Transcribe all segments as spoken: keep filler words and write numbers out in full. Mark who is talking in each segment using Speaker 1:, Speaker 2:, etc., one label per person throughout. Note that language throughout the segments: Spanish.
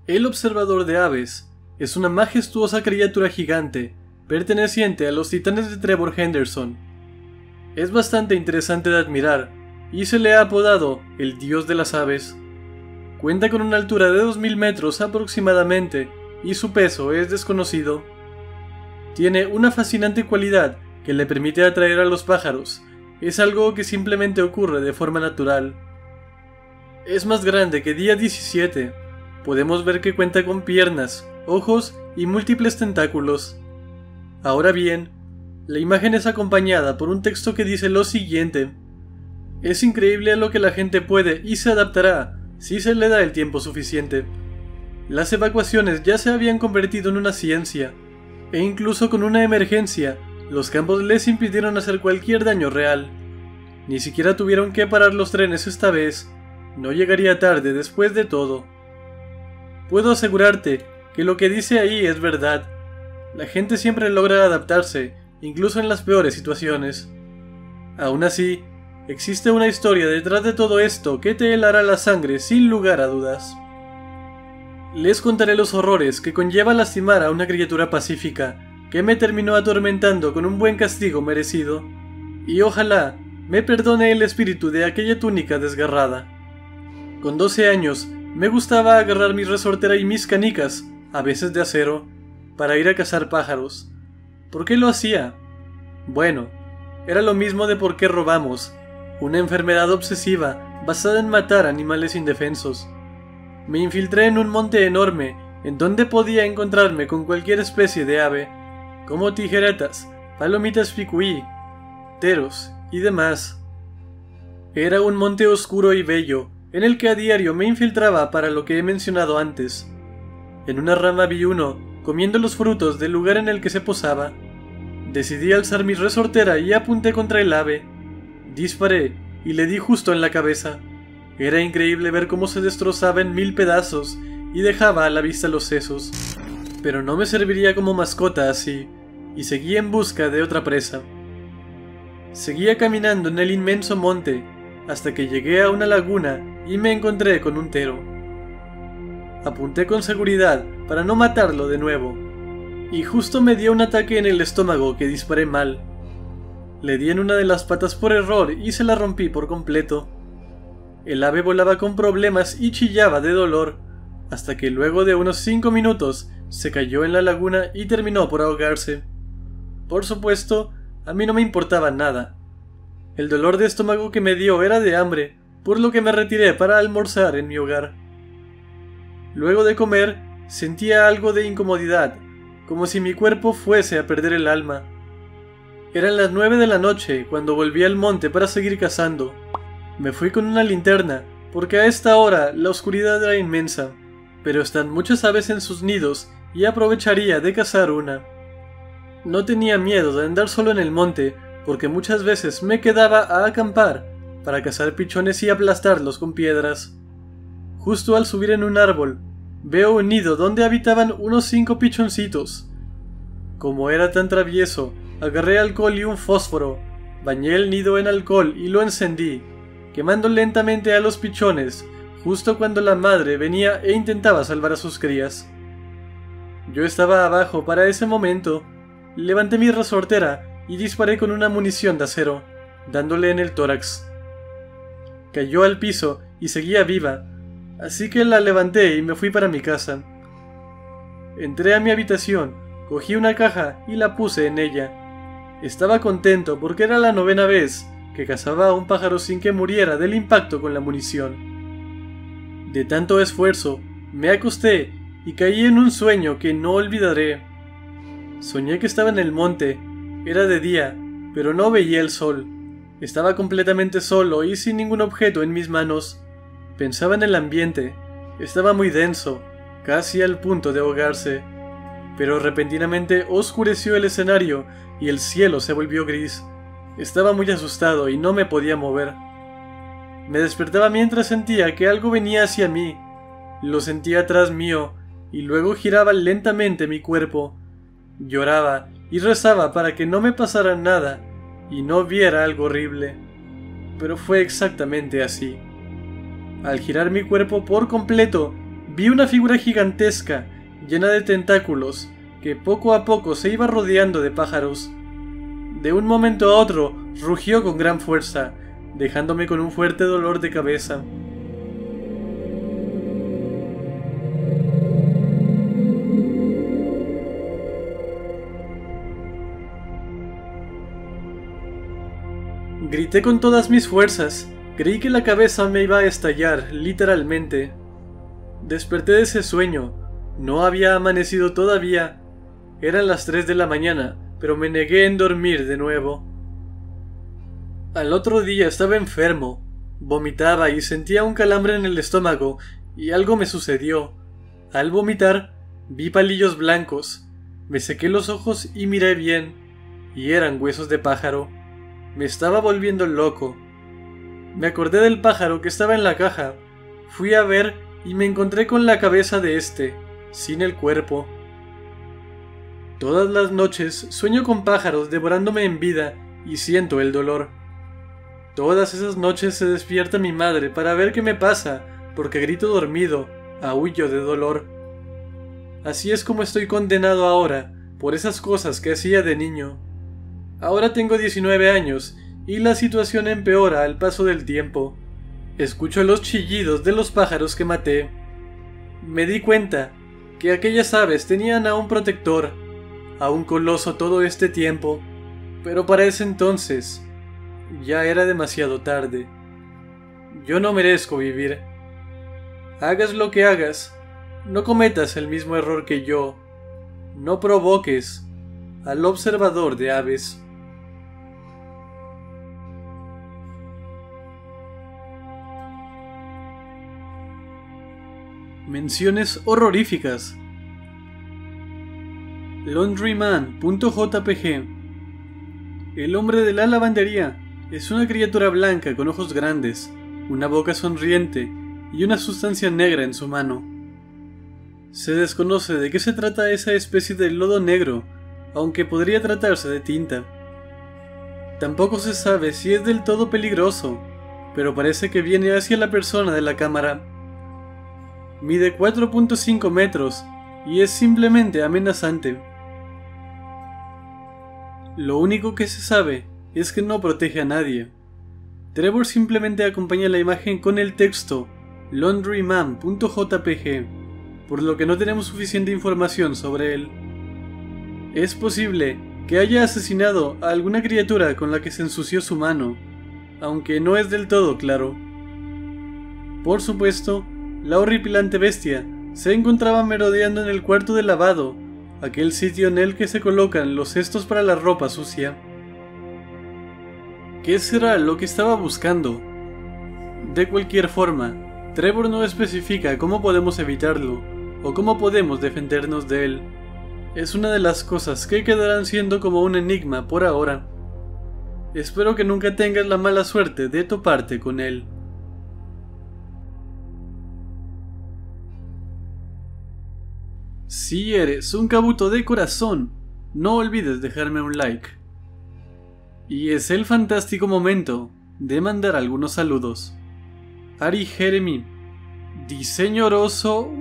Speaker 1: El observador de aves es una majestuosa criatura gigante perteneciente a los titanes de Trevor Henderson. Es bastante interesante de admirar y se le ha apodado el dios de las aves. Cuenta con una altura de dos mil metros aproximadamente y su peso es desconocido. Tiene una fascinante cualidad que le permite atraer a los pájaros. Es algo que simplemente ocurre de forma natural. Es más grande que Día diecisiete. Podemos ver que cuenta con piernas, ojos y múltiples tentáculos. Ahora bien, la imagen es acompañada por un texto que dice lo siguiente: es increíble a lo que la gente puede y se adaptará si se le da el tiempo suficiente. Las evacuaciones ya se habían convertido en una ciencia, e incluso con una emergencia, los campos les impidieron hacer cualquier daño real. Ni siquiera tuvieron que parar los trenes esta vez. No llegaría tarde después de todo. Puedo asegurarte que lo que dice ahí es verdad. La gente siempre logra adaptarse, incluso en las peores situaciones. Aún así, existe una historia detrás de todo esto que te helará la sangre sin lugar a dudas. Les contaré los horrores que conlleva lastimar a una criatura pacífica que me terminó atormentando con un buen castigo merecido, y ojalá me perdone el espíritu de aquella túnica desgarrada. Con doce años me gustaba agarrar mi resortera y mis canicas, a veces de acero, para ir a cazar pájaros. ¿Por qué lo hacía? Bueno, era lo mismo de por qué robamos, una enfermedad obsesiva basada en matar animales indefensos. Me infiltré en un monte enorme en donde podía encontrarme con cualquier especie de ave, como tijeretas, palomitas picuí, teros y demás. Era un monte oscuro y bello, en el que a diario me infiltraba para lo que he mencionado antes. En una rama vi uno, comiendo los frutos del lugar en el que se posaba. Decidí alzar mi resortera y apunté contra el ave. Disparé y le di justo en la cabeza. Era increíble ver cómo se destrozaba en mil pedazos y dejaba a la vista los sesos. Pero no me serviría como mascota así, y seguí en busca de otra presa. Seguía caminando en el inmenso monte, hasta que llegué a una laguna y me encontré con un tero. Apunté con seguridad para no matarlo de nuevo, y justo me dio un ataque en el estómago que disparé mal. Le di en una de las patas por error y se la rompí por completo. El ave volaba con problemas y chillaba de dolor, hasta que luego de unos cinco minutos se cayó en la laguna y terminó por ahogarse. Por supuesto, a mí no me importaba nada. El dolor de estómago que me dio era de hambre, por lo que me retiré para almorzar en mi hogar. Luego de comer, sentía algo de incomodidad, como si mi cuerpo fuese a perder el alma. Eran las nueve de la noche cuando volví al monte para seguir cazando. Me fui con una linterna, porque a esta hora la oscuridad era inmensa, pero están muchas aves en sus nidos y aprovecharía de cazar una. No tenía miedo de andar solo en el monte, porque muchas veces me quedaba a acampar para cazar pichones y aplastarlos con piedras. Justo al subir en un árbol, veo un nido donde habitaban unos cinco pichoncitos. Como era tan travieso, agarré alcohol y un fósforo, bañé el nido en alcohol y lo encendí, quemando lentamente a los pichones, justo cuando la madre venía e intentaba salvar a sus crías. Yo estaba abajo para ese momento, levanté mi resortera y disparé con una munición de acero, dándole en el tórax. Cayó al piso y seguía viva, así que la levanté y me fui para mi casa. Entré a mi habitación, cogí una caja y la puse en ella. Estaba contento porque era la novena vez que cazaba a un pájaro sin que muriera del impacto con la munición. De tanto esfuerzo, me acosté y caí en un sueño que no olvidaré. Soñé que estaba en el monte. Era de día, pero no veía el sol. Estaba completamente solo y sin ningún objeto en mis manos. Pensaba en el ambiente. Estaba muy denso, casi al punto de ahogarse. Pero repentinamente oscureció el escenario y el cielo se volvió gris. Estaba muy asustado y no me podía mover. Me despertaba mientras sentía que algo venía hacia mí. Lo sentía atrás mío y luego giraba lentamente mi cuerpo. Lloraba y rezaba para que no me pasara nada y no viera algo horrible. Pero fue exactamente así. Al girar mi cuerpo por completo, vi una figura gigantesca, llena de tentáculos, que poco a poco se iba rodeando de pájaros. De un momento a otro, rugió con gran fuerza, dejándome con un fuerte dolor de cabeza. Grité con todas mis fuerzas. Creí que la cabeza me iba a estallar, literalmente. Desperté de ese sueño. No había amanecido todavía. Eran las tres de la mañana, pero me negué en dormir de nuevo. Al otro día estaba enfermo. Vomitaba y sentía un calambre en el estómago, y algo me sucedió. Al vomitar, vi palillos blancos. Me sequé los ojos y miré bien, y eran huesos de pájaro. Me estaba volviendo loco. Me acordé del pájaro que estaba en la caja. Fui a ver y me encontré con la cabeza de este, sin el cuerpo. Todas las noches sueño con pájaros devorándome en vida y siento el dolor. Todas esas noches se despierta mi madre para ver qué me pasa, porque grito dormido, aúllo de dolor. Así es como estoy condenado ahora, por esas cosas que hacía de niño. Ahora tengo diecinueve años y la situación empeora al paso del tiempo. Escucho los chillidos de los pájaros que maté. Me di cuenta que aquellas aves tenían a un protector, a un coloso todo este tiempo, pero para ese entonces ya era demasiado tarde. Yo no merezco vivir. Hagas lo que hagas, no cometas el mismo error que yo. No provoques al observador de aves. Menciones horroríficas. Laundryman punto J P G. El hombre de la lavandería es una criatura blanca con ojos grandes, una boca sonriente y una sustancia negra en su mano. Se desconoce de qué se trata esa especie de lodo negro, aunque podría tratarse de tinta. Tampoco se sabe si es del todo peligroso, pero parece que viene hacia la persona de la cámara. Mide cuatro punto cinco metros y es simplemente amenazante. Lo único que se sabe es que no protege a nadie. Trevor simplemente acompaña la imagen con el texto Laundryman punto J P G, por lo que no tenemos suficiente información sobre él. Es posible que haya asesinado a alguna criatura con la que se ensució su mano, aunque no es del todo claro. Por supuesto, la horripilante bestia se encontraba merodeando en el cuarto de lavado, aquel sitio en el que se colocan los cestos para la ropa sucia. ¿Qué será lo que estaba buscando? De cualquier forma, Trevor no especifica cómo podemos evitarlo o cómo podemos defendernos de él. Es una de las cosas que quedarán siendo como un enigma por ahora. Espero que nunca tengas la mala suerte de toparte con él. Si eres un cabuto de corazón, no olvides dejarme un like. Y es el fantástico momento de mandar algunos saludos. Ari Jeremy, Diseñoroso,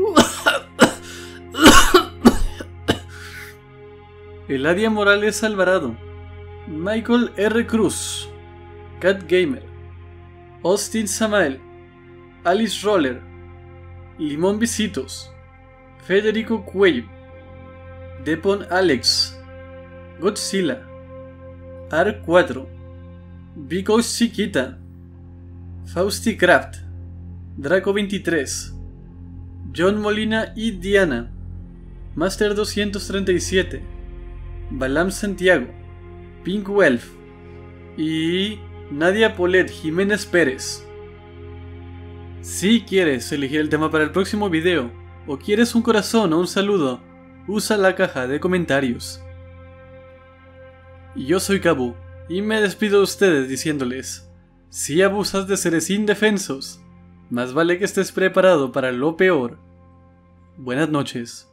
Speaker 1: Eladia Morales Alvarado, Michael R. Cruz, Cat Gamer, Austin Samael, Alice Roller, Limón Visitos, Federico Cuello, Depon Alex, Godzilla, Ar cuatro, Vico Chiquita, Fausti Craft, Draco veintitrés, John Molina y Diana, Master doscientos treinta y siete, Balam Santiago, Pink Welf y Nadia Polet Jiménez Pérez. Si quieres elegir el tema para el próximo video o quieres un corazón o un saludo, usa la caja de comentarios. Yo soy Kabu y me despido de ustedes diciéndoles: si abusas de seres indefensos, más vale que estés preparado para lo peor. Buenas noches.